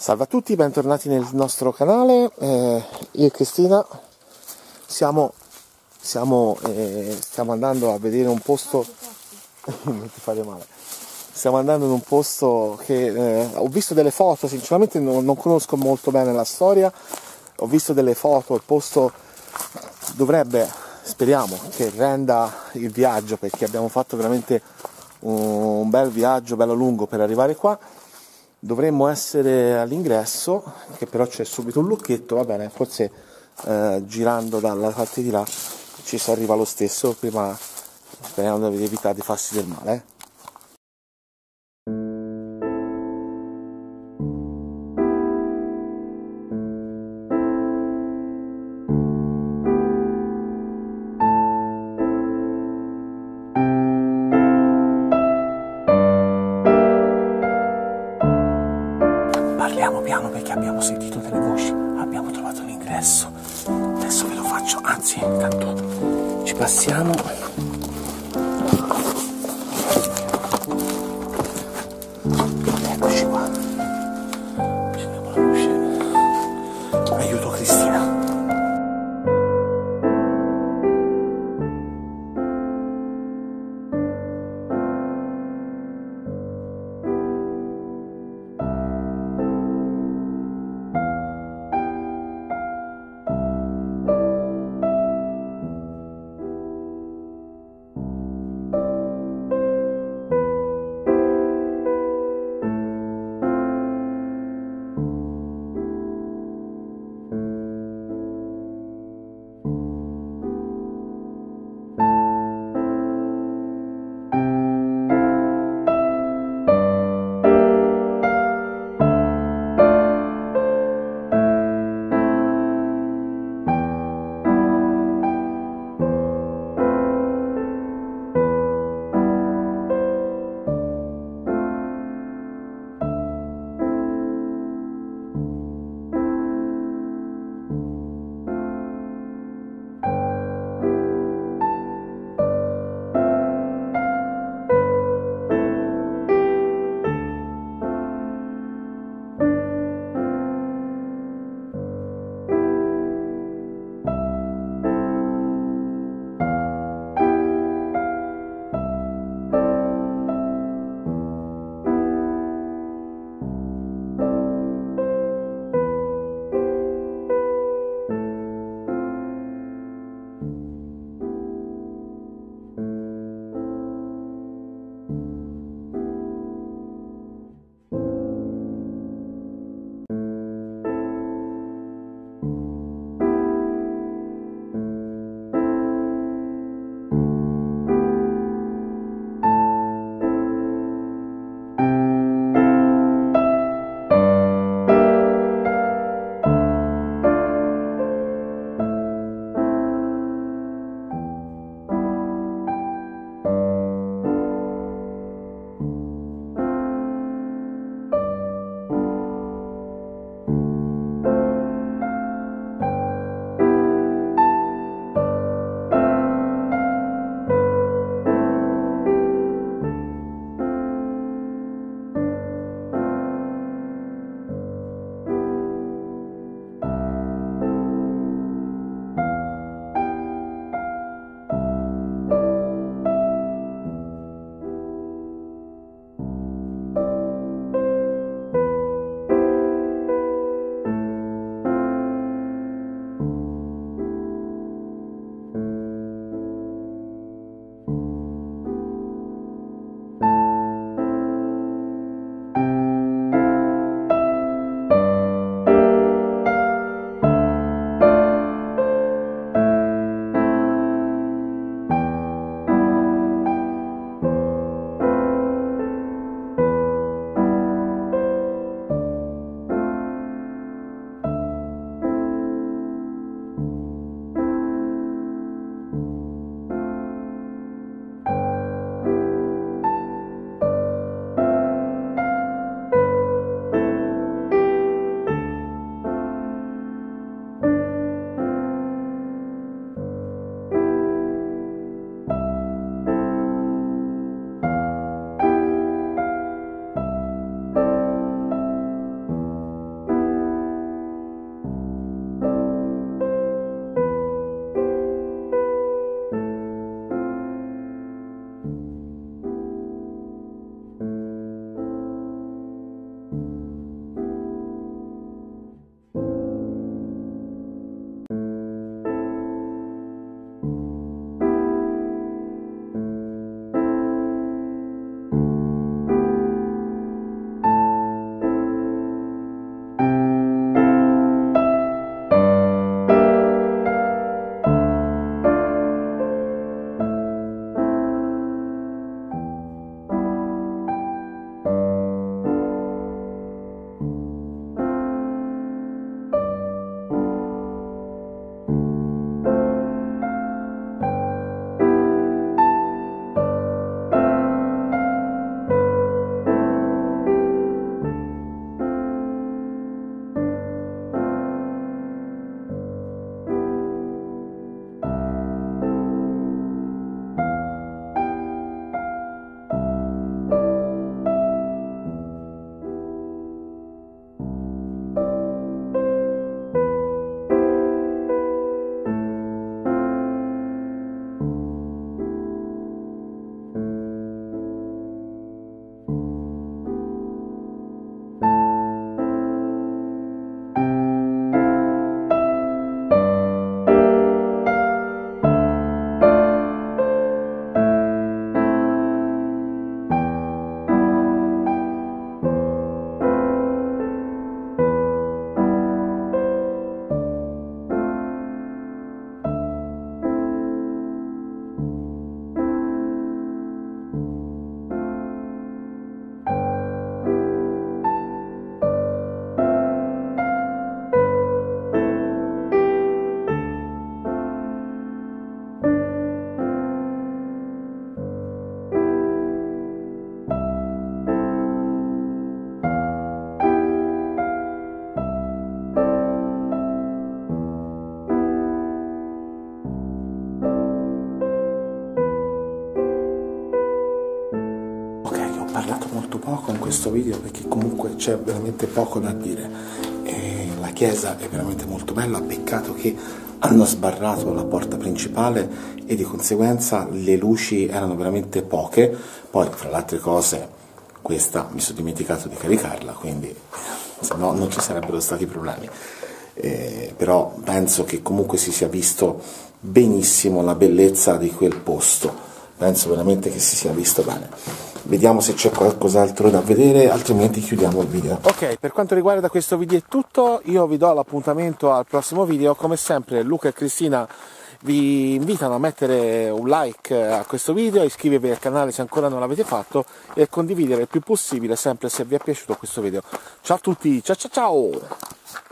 Salve a tutti, bentornati nel nostro canale. Io e Cristina stiamo andando a vedere un posto. Non ti fare male. Stiamo andando in un posto che ho visto delle foto, sinceramente non conosco molto bene la storia. Ho visto delle foto, il posto dovrebbe, speriamo, che renda il viaggio, perché abbiamo fatto veramente un bel viaggio, bello lungo per arrivare qua. Dovremmo essere all'ingresso, che però c'è subito un lucchetto, va bene, forse girando dalla parte di là ci si arriva lo stesso, prima speriamo di evitare di farsi del male. Parliamo piano perché abbiamo sentito delle voci, abbiamo trovato l'ingresso, adesso ve lo faccio, anzi intanto ci passiamo. Eccoci qua, accendiamo la luce, aiuto Cristina. parlato molto poco in questo video perché comunque c'è veramente poco da dire. La chiesa è veramente molto bella, peccato che hanno sbarrato la porta principale e di conseguenza le luci erano veramente poche. Poi, fra le altre cose, questa mi sono dimenticato di caricarla, quindi se no non ci sarebbero stati problemi. Però penso che comunque si sia visto benissimo la bellezza di quel posto, penso veramente che si sia visto bene. Vediamo se c'è qualcos'altro da vedere, altrimenti chiudiamo il video. Ok, per quanto riguarda questo video è tutto, io vi do l'appuntamento al prossimo video. Come sempre Luca e Cristina vi invitano a mettere un like a questo video, iscrivervi al canale se ancora non l'avete fatto e condividere il più possibile sempre se vi è piaciuto questo video. Ciao a tutti, ciao ciao ciao!